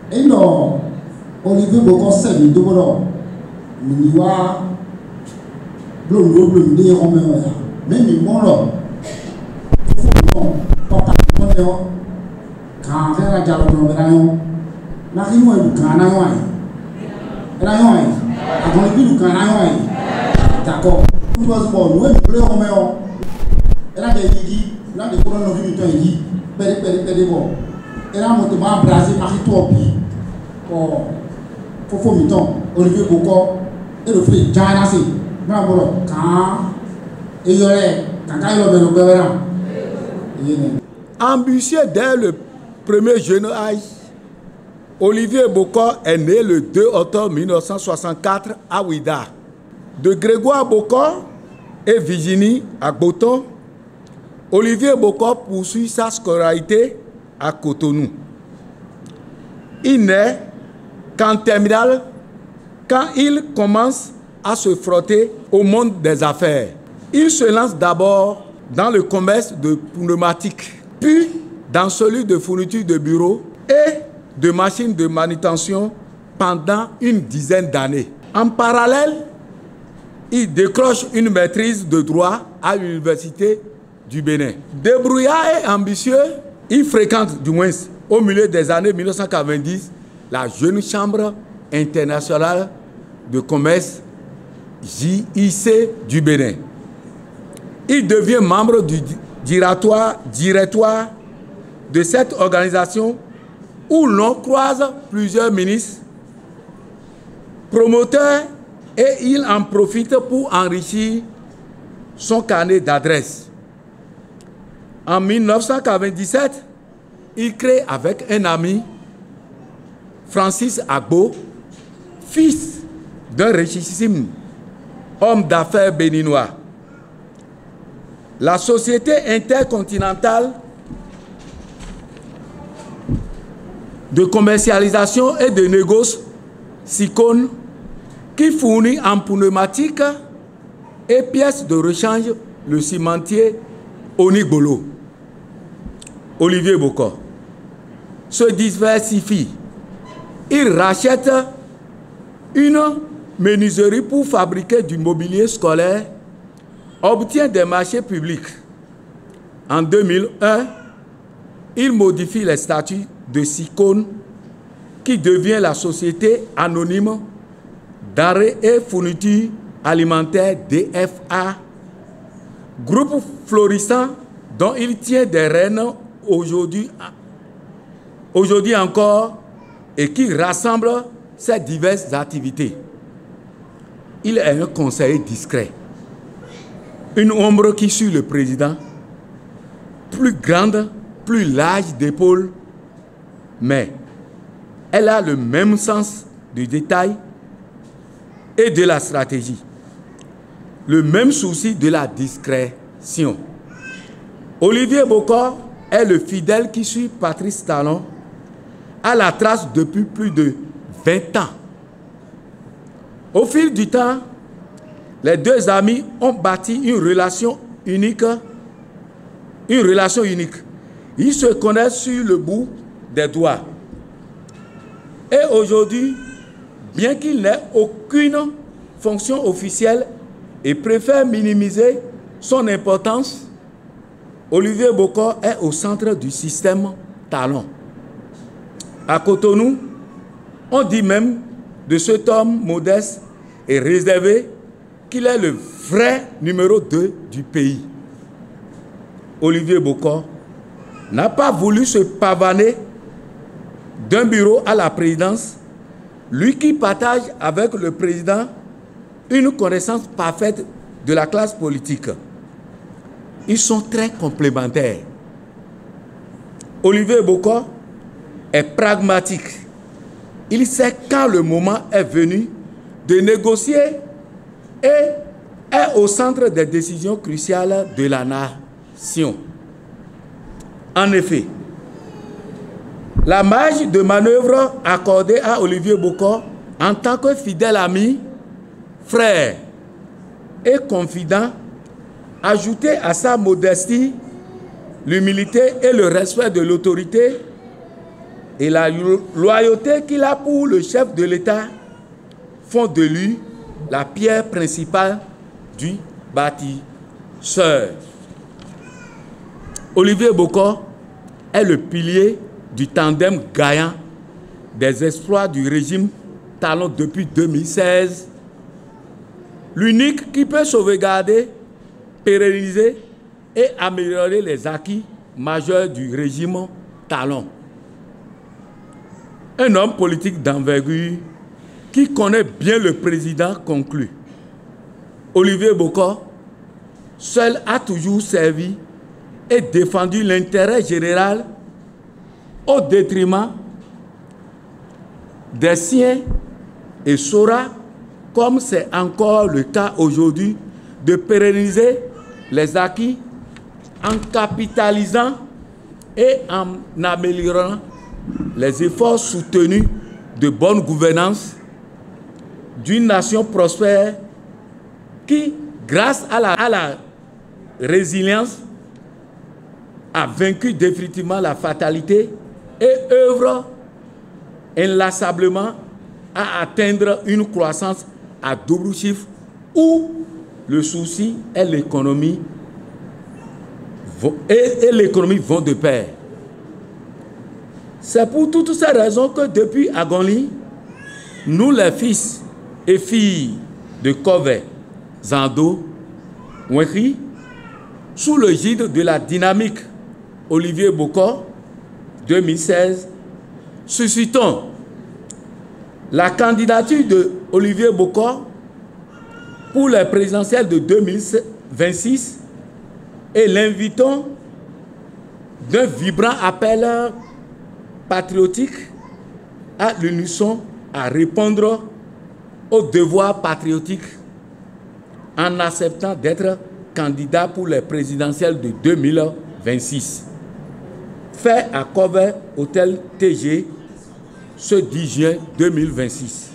Et non, Olivier Bokor c'est le double. Miniwa, blum, des romains. Même il m'en l'a. Papa, quand on a dialogue, on a eu. N'arrive pas à nous d'accord. Nous avons des romains. Elle a des guides, elle a des colonnes de vie, péré, bon. Elle a monté ma brasé, marie-toi, pour Miton, Olivier Bokor, et le frère Janassi. Bravo, quand il y aurait, quand il y aurait le gouvernement. Ambitieux dès le premier jeune âge, Olivier Bokor est né le 2 octobre 1964 à Ouida. De Grégoire Bokor et Virginie Agboton, Olivier Bokor poursuit sa scolarité à Cotonou. Il n'est qu'en terminale quand il commence à se frotter au monde des affaires. Il se lance d'abord dans le commerce de pneumatiques, puis dans celui de fourniture de bureaux et de machines de manutention pendant une dizaine d'années. En parallèle, il décroche une maîtrise de droit à l'université du Bénin. Débrouillard et ambitieux, il fréquente, du moins au milieu des années 1990, la jeune chambre internationale de commerce JIC du Bénin. Il devient membre du directoire de cette organisation où l'on croise plusieurs ministres, promoteurs, et il en profite pour enrichir son carnet d'adresses. En 1997, il crée avec un ami, Francis Agbo, fils d'un richissime homme d'affaires béninois, la Société intercontinentale de commercialisation et de négoce SICON, qui fournit en pneumatique et pièces de rechange le cimentier Onigbolo. Olivier Bokor se diversifie. Il rachète une menuiserie pour fabriquer du mobilier scolaire, obtient des marchés publics. En 2001, il modifie les statuts de SICON, qui devient la société anonyme d'arrêt et fourniture alimentaire DFA, groupe florissant dont il tient des rênes aujourd'hui encore et qui rassemble ses diverses activités. Il est un conseiller discret, une ombre qui suit le président, plus grande, plus large d'épaules, mais elle a le même sens du détail et de la stratégie, le même souci de la discrétion. Olivier Bokor est le fidèle qui suit Patrice Talon à la trace depuis plus de 20 ans. Au fil du temps, les deux amis ont bâti une relation unique. Ils se connaissent sur le bout des doigts. Et aujourd'hui, bien qu'il n'ait aucune fonction officielle et préfère minimiser son importance, Olivier Bokor est au centre du système Talon. À Cotonou, on dit même de cet homme modeste et réservé qu'il est le vrai numéro 2 du pays. Olivier Bokor n'a pas voulu se pavaner d'un bureau à la présidence, lui qui partage avec le président une connaissance parfaite de la classe politique. Ils sont très complémentaires. Olivier Bokor est pragmatique. Il sait quand le moment est venu de négocier et est au centre des décisions cruciales de la nation. En effet, la marge de manœuvre accordée à Olivier Bokor en tant que fidèle ami, frère et confident, ajoutée à sa modestie, l'humilité et le respect de l'autorité, et la loyauté qu'il a pour le chef de l'État font de lui la pierre principale du bâtisseur. Olivier Bokor est le pilier du tandem gagnant des exploits du régime Talon depuis 2016, l'unique qui peut sauvegarder, pérenniser et améliorer les acquis majeurs du régime Talon. Un homme politique d'envergure qui connaît bien le président conclut. Olivier Bokor, seul a toujours servi et défendu l'intérêt général au détriment des siens et saura, comme c'est encore le cas aujourd'hui, de pérenniser les acquis en capitalisant et en améliorant les efforts soutenus de bonne gouvernance d'une nation prospère qui, grâce à la résilience, a vaincu définitivement la fatalité et œuvre inlassablement à atteindre une croissance à double chiffre où le souci et l'économie vont de pair. C'est pour toutes ces raisons que depuis Agongli, nous les fils et filles de Kové, Zando, Ouekri, sous le gide de la dynamique Olivier Bokor 2016, suscitons la candidature de Olivier Bokor pour les présidentielles de 2026 et l'invitons d'un vibrant appel patriotique à l'unisson à répondre au devoir patriotique en acceptant d'être candidat pour les présidentielles de 2026. Fait à Kové, hôtel TG, ce 10 juin 2026.